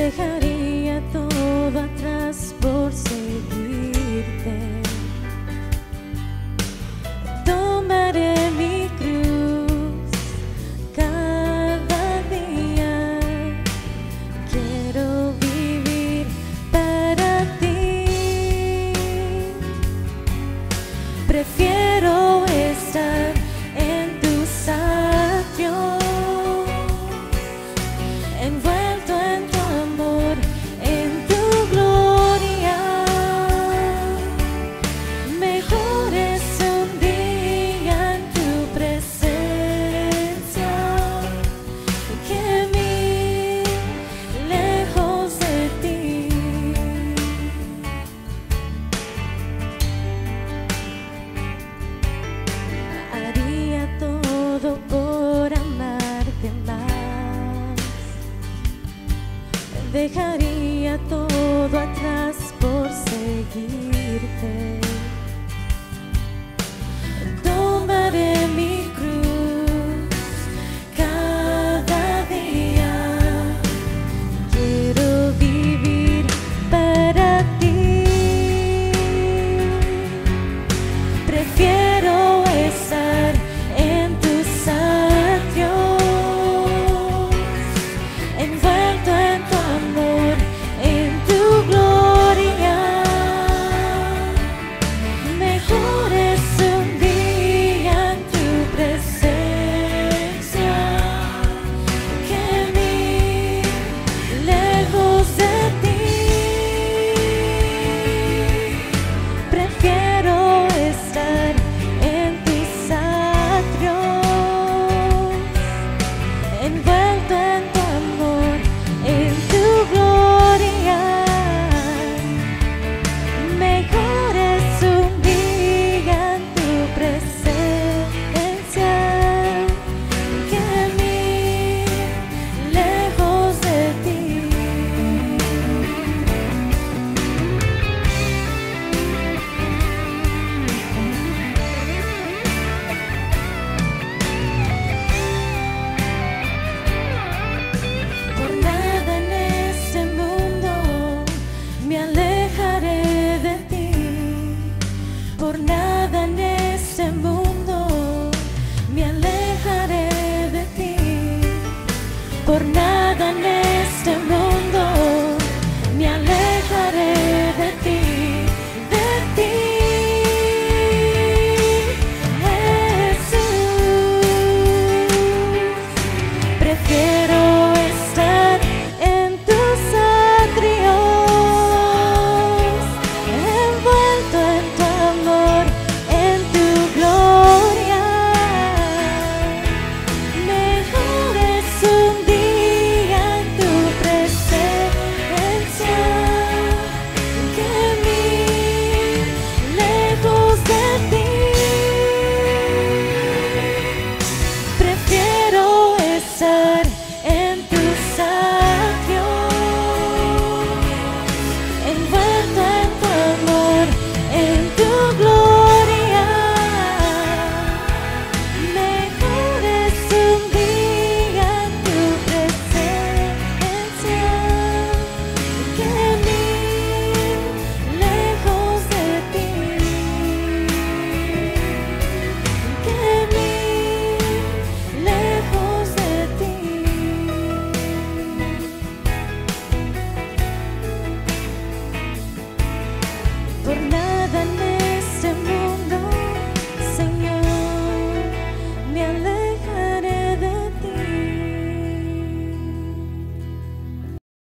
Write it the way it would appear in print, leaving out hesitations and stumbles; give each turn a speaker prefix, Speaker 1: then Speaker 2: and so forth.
Speaker 1: Dejaría todo atrás por seguirte. Tomaré mi cruz cada día. Quiero vivir para ti. Prefiero estar en tus atrios, envuelto en tu amor, en tu gloria. Mejor es un día en tu presencia que mil lejos de ti. Haría todo por amarte más. Dejaría todo atrás por seguirte. Tomaré mi cruz cada día. Quiero vivir para ti. Prefiero estar en tus atrios, envuelto en tu amor, en tu gloria. Mejor es un día en tu presencia que mil lejos de ti. Prefiero estar en tus atrios, envuelto en tu amor, en tu gloria. Mejor es un día en tu presencia que mil lejos de ti. Por nada en este mundo me alejaré de ti. Por nada en este mundo me alejaré de ti. Por nada en este mundo